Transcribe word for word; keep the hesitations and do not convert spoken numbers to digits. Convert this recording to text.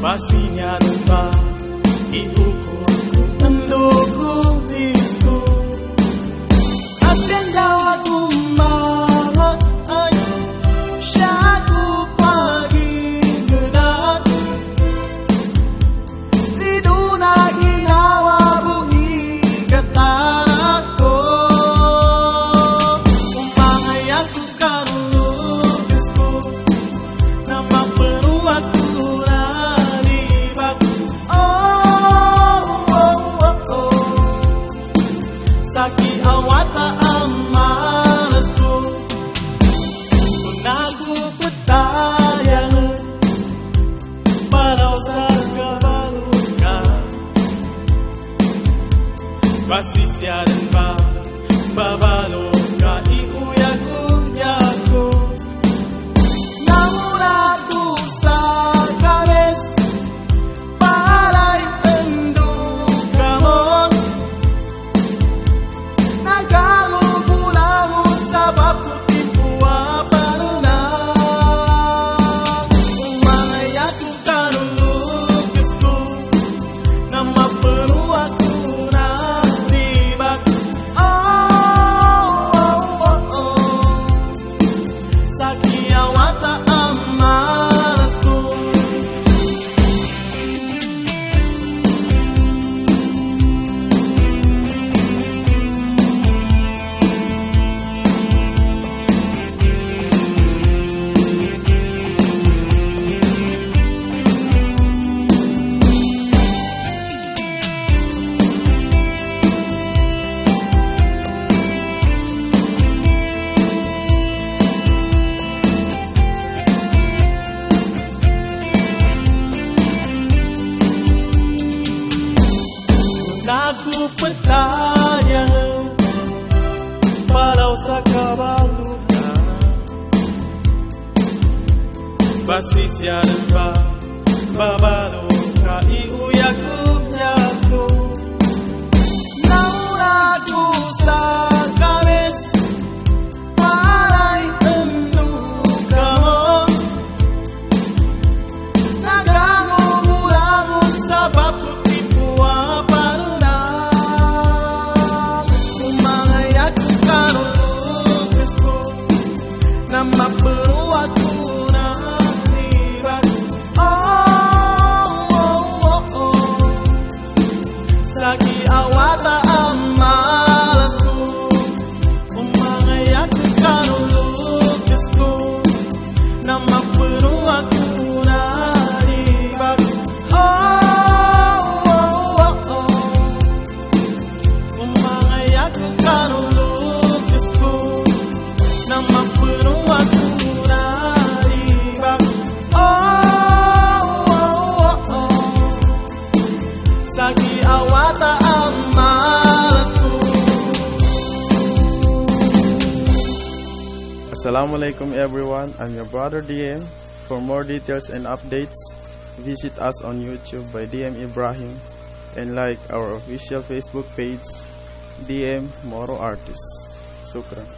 pastinya lupa diukur mendukung diriku. Aprenda aku malah satu pagi gerak di dunia ginawa bunyi kataku umangay aku karulukisku nama penuh aku ralibak. Oh, oh, oh, oh. Saki awata amalasku aku petayang walau saga baluka pasti siaran ba babaloka ikuyaku yaku namun aku sakales palay pendukamon nagalugulang sabab kutipu apa aku petayang walau sakabaluka pasti siaran ba babaloka iuyaku yaku namun aku sakales palay pendukamon nagamumulamu sabab kutipu apa nama penuh aku nalibak. Oh, oh, oh, oh. Saki awata amalasku umangay aku karulukisku nama penuh aku nalibak. Oh, oh, oh, oh. Umangay aku karulukisku nama penuh aku nalibak. Oh, oh, oh, oh. Saki awata amalasku. Assalamualaikum everyone, I'm your brother D M. For more details and updates, visit us on YouTube by D M Ibrahim and like our official Facebook page D M Moro Artist. Shukran.